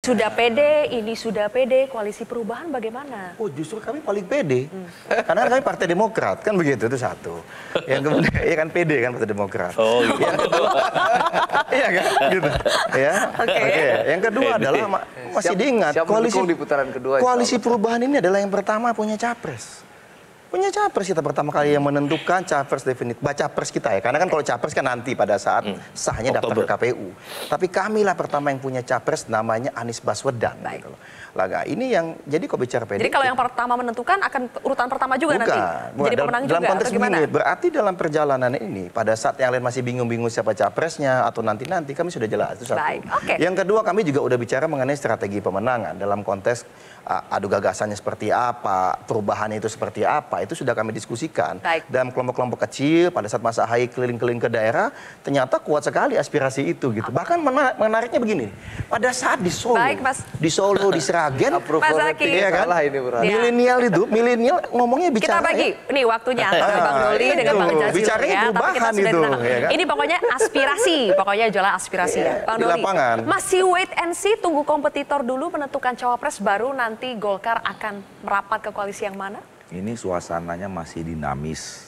Sudah pede, ini sudah pede, koalisi perubahan bagaimana? Oh, justru kami paling pede. Karena kami Partai Demokrat, kan begitu, itu satu. Yang kemudian, ya kan pede kan Partai Demokrat. Oh, gitu. Yang kedua, iya kan, gitu. Ya. Oke. Yang kedua adalah, masih diingat, di putaran kedua. koalisi perubahan ini adalah yang pertama punya capres. Punya capres kita pertama kali yang menentukan capres definitif. Baca capres kita ya, karena kan kalau capres kan nanti pada saat sahnya daftar ke KPU. Tapi kamilah pertama yang punya capres namanya Anies Baswedan. Gitu loh. Laga ini yang jadi kok bicara PDIP. Jadi kalau yang pertama menentukan akan urutan pertama juga nanti. Jadi pemenang dalam juga konteks atau gimana? begini, berarti dalam perjalanan ini pada saat yang lain masih bingung-bingung siapa capresnya atau nanti kami sudah jelas itu satu. Baik, oke. Yang kedua kami juga udah bicara mengenai strategi pemenangan dalam konteks adu gagasannya seperti apa, perubahan itu seperti apa, itu sudah kami diskusikan. Baik. Dalam kelompok-kelompok kecil pada saat Mas Ahaye keliling-keliling ke daerah, ternyata kuat sekali aspirasi itu gitu. Bahkan menariknya begini, pada saat di Solo, Baik, Mas. di Solo, di Sragen, Mas Zaky. iya kan? Salah ini, Bro. Milenial ngomongnya bicara. Kita bagi, nih waktunya antara Bang Doli dengan Bang Jazilul bicaranya ya. Tapi kita perubahan sudah itu, tenang. ya kan? Ini pokoknya aspirasi, pokoknya jualan aspirasi ya. Bang di Doli, lapangan. masih wait and see, tunggu kompetitor dulu menentukan cawapres, baru nanti Golkar akan merapat ke koalisi yang mana? Ini suasananya masih dinamis.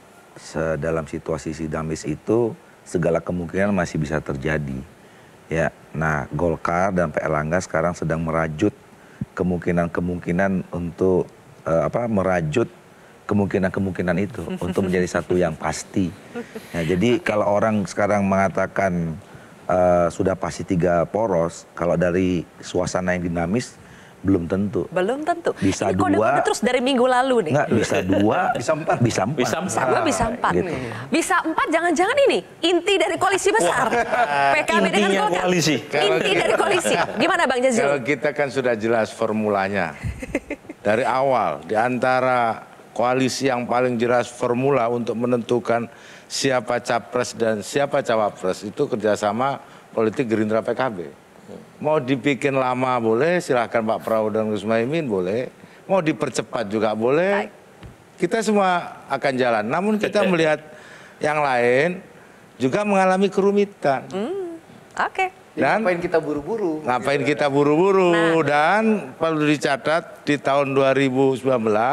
Dalam situasi dinamis itu segala kemungkinan masih bisa terjadi. Ya, nah Golkar dan Pak Erlangga sekarang sedang merajut kemungkinan-kemungkinan untuk merajut kemungkinan-kemungkinan itu untuk menjadi satu yang pasti. Nah, jadi kalau orang sekarang mengatakan sudah pasti 3 poros, kalau dari suasana yang dinamis belum tentu. Belum tentu. Bisa ini kode-kode terus dari minggu lalu nih. Enggak, bisa 2, bisa 4. bisa 4. Bisa 4. Bisa 2, bisa 4. Gitu. Bisa 4, jangan-jangan ini inti dari koalisi besar. PKB dengan Intinya Golkar. koalisi. Inti dari koalisi. Gimana Bang Kalau Jazilul? kita kan sudah jelas formulanya. Dari awal, di antara koalisi yang paling jelas formula untuk menentukan siapa capres dan siapa cawapres itu kerjasama politik Gerindra PKB. Mau dibikin lama boleh, silahkan Pak Prabowo dan Gus Muhaimin boleh. Mau dipercepat juga boleh. Baik. Kita semua akan jalan. Namun kita melihat yang lain juga mengalami kerumitan. Oke. Dan Ngapain kita buru-buru? ngapain kita buru-buru? Dan perlu dicatat di tahun 2019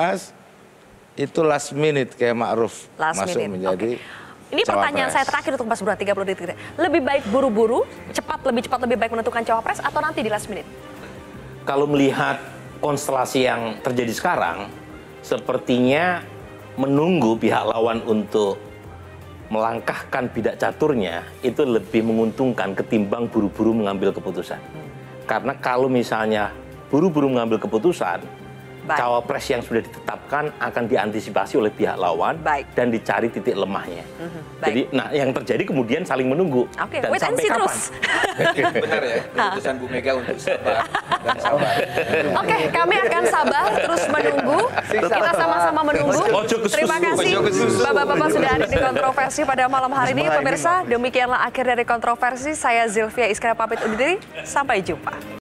itu last minute kayak Ma'ruf masuk menjadi. Ini pertanyaan saya terakhir untuk Mas Burhan, 30 detik. Lebih baik buru-buru, lebih cepat, lebih baik menentukan cawapres atau nanti di last minute? Kalau melihat konstelasi yang terjadi sekarang, sepertinya menunggu pihak lawan untuk melangkahkan bidak caturnya itu lebih menguntungkan ketimbang buru-buru mengambil keputusan. Karena kalau misalnya buru-buru mengambil keputusan, cawapres yang sudah ditetapkan akan diantisipasi oleh pihak lawan dan dicari titik lemahnya. Jadi, nah yang terjadi kemudian saling menunggu. Oke, dan wait and sampai see kapan? terus. Benar ya, keputusan Bu Mega untuk sabar dan sabar. Oke, kami akan sabar terus menunggu. Kita sama-sama menunggu. Terima kasih Bapak-bapak sudah hadir di kontroversi pada malam hari ini. Pemirsa, demikianlah akhir dari kontroversi. Saya Zilvia Iskandar pamit undur diri. Sampai jumpa.